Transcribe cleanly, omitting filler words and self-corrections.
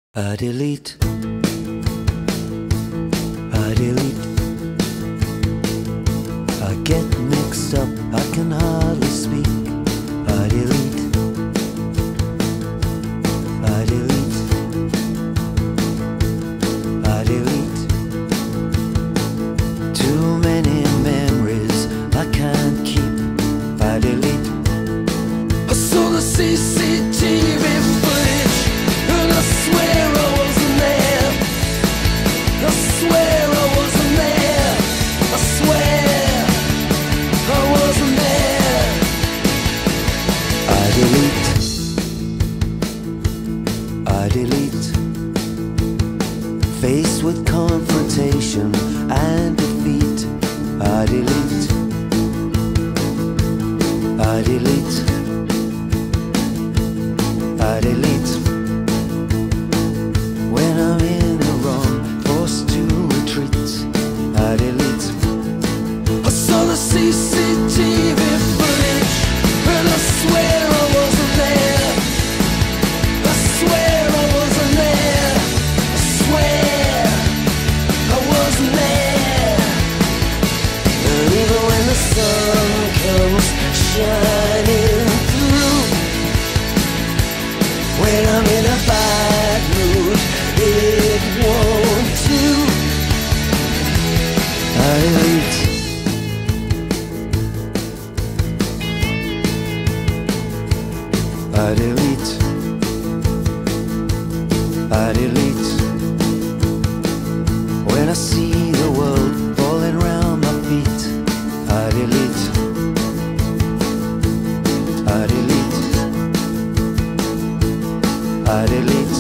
I delete, I delete, I get mixed up, I can hardly speak. I delete, I delete, I delete. Too many memories I can't keep. I delete. I saw the CCTV footage and I swear I wasn't there. I swear I wasn't there. I swear I wasn't there. I delete, I delete. Faced with confrontation and defeat, I delete, I delete, I delete. When I'm in the wrong, forced to retreat, I delete. I saw the CCTV footage and I swear I wasn't there. I swear I wasn't there. I swear I wasn't there. And even when the sun comes shining through, when I'm in a bad mood, it won't do. I delete, I delete, I delete. When I see the world falling round my feet, I delete, I delete, I delete.